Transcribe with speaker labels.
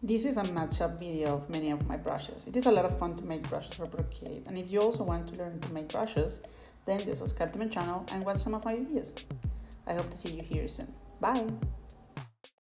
Speaker 1: This is a matchup video of many of my brushes. It is a lot of fun to make brushes for Procreate, and if you also want to learn to make brushes, then just subscribe to my channel and watch some of my videos. I hope to see you here soon. Bye!